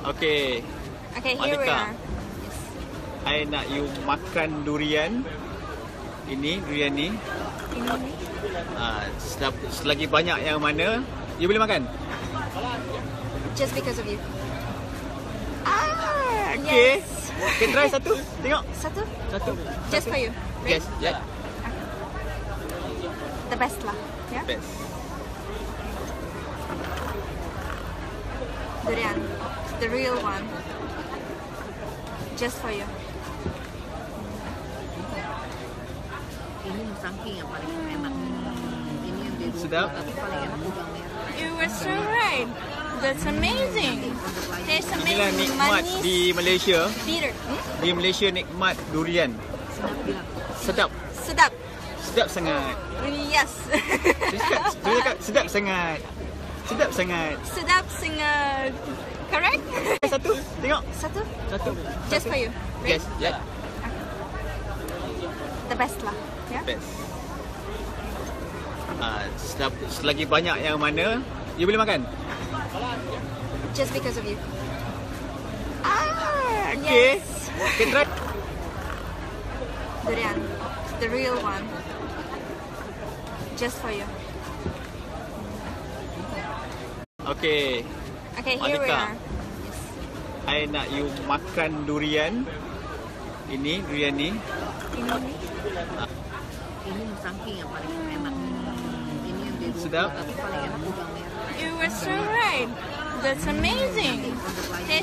Okay. Okay, here we Malika, are. I nak you makan durian. Ini durian ni. Ini. Selagi banyak yang mana, you boleh makan. Just because of you. Okay. Yes. Okay, try satu. Tengok. Satu? Satu. Just for you. Right? Yes. Yeah. The best lah. Yeah? Best. Durian. The real one. Just for you. Ini musangking yang paling enak. Ini yang dia Sedap. tapi paling enak udang merah. You were so right. That's amazing. Tastes Inilah amazing. nikmat Manis. di Malaysia. Bitter. Di Malaysia nikmat durian. Sedap dia. Sedap. Sedap. Sedap sangat. Yes. Dia cakap sedap sangat. Sedap sangat. Sedap sangat. Correct? Satu. Tengok. Satu? Satu. Just for you. Right? Yes. Yeah. The best lah. Yeah? Best. Selagi banyak yang mana, you boleh makan. Just because of you. Okay. Yes. Okay, try. Durian. The real one. Just for you. Okay. Okay, here we Malika, are. I nak you makan durian. Ini durian ni. Ini. Ini musangking yang paling enak. Ini yang dia Sedap. tapi paling enak udang merah. You were so right. That's amazing.